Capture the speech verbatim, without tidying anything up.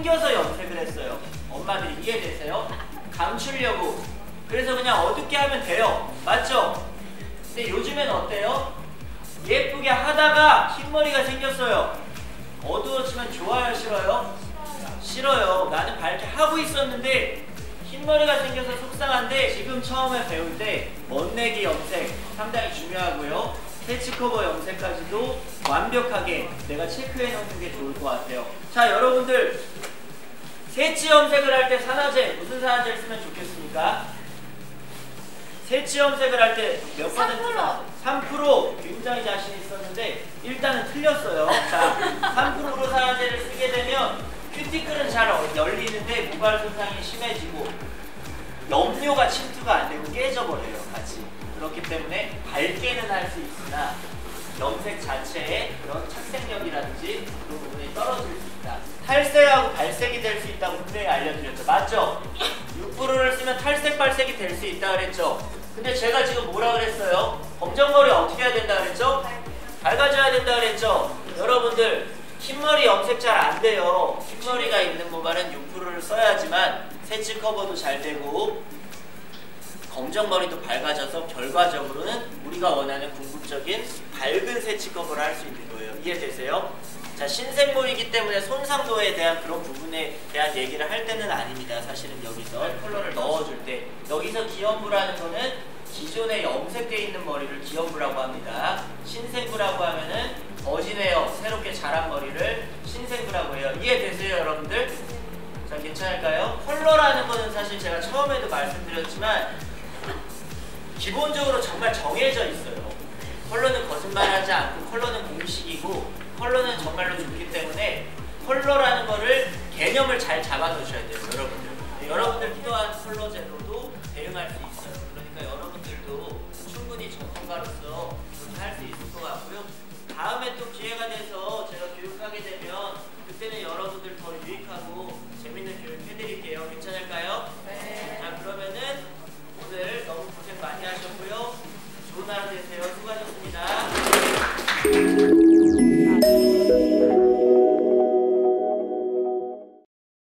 숨겨서 염색을 했어요. 엄마들이 이해되세요? 감추려고. 그래서 그냥 어둡게 하면 돼요. 맞죠? 근데 요즘엔 어때요? 예쁘게 하다가 흰머리가 생겼어요. 어두워지면 좋아요, 싫어요? 싫어요. 나는 밝게 하고 있었는데 흰머리가 생겨서 속상한데, 지금 처음에 배울 때 멋내기 염색 상당히 중요하고요. 패치커버 염색까지도 완벽하게 내가 체크해 놓는 게 좋을 것 같아요. 자, 여러분들 새치 염색을 할 때 산화제 무슨 산화제를 쓰면 좋겠습니까? 새치 염색을 할 때 몇 퍼센트? 삼 퍼센트. 굉장히 자신 있었는데 일단은 틀렸어요. 자, 삼 퍼센트로 산화제를 쓰게 되면 큐티클은 잘 열리는데 모발 손상이 심해지고 염료가 침투가 안 되고 깨져버려요, 같이. 그렇기 때문에 밝게는 할 수 있으나 염색 자체의 그런 착색력이라든지 그런 부분이 떨어질 수 있다. 탈색하고 발색이 될 수 있다고 분명히 알려드렸죠. 맞죠? 육 퍼센트를 쓰면 탈색 발색이 될 수 있다 그랬죠. 근데 제가 지금 뭐라 그랬어요? 검정머리 어떻게 해야 된다 그랬죠? 밝아져야 된다 그랬죠. 여러분들 흰머리 염색 잘 안 돼요. 흰머리가 있는 모발은 육 퍼센트를 써야지만 새치 커버도 잘 되고 검정머리도 밝아져서 결과적으로는 우리가 원하는 궁극적인 밝은 새치 커버를 할 수 있는 거예요. 이해되세요? 자, 신생머리이기 때문에 손상도에 대한 그런 부분에 대한 얘기를 할 때는 아닙니다. 사실은 여기서 컬러를 넣어줄 때, 여기서 기염부라는 거는 기존에 염색되어 있는 머리를 기염부라고 합니다. 신생부라고 하면은 거진해요. 새롭게 자란 머리를 신생부라고 해요. 이해되세요, 여러분들? 자, 괜찮을까요? 컬러라는 거는 사실 제가 처음에도 말씀드렸지만 기본적으로 정말 정해져 있어요. 컬러는 거짓말하지 않고 컬러는 공식이고 컬러는 정말로 좋기 때문에 컬러라는 거를 개념을 잘 잡아 놓으셔야 돼요, 여러분들. 네, 여러분들 필요한 컬러제로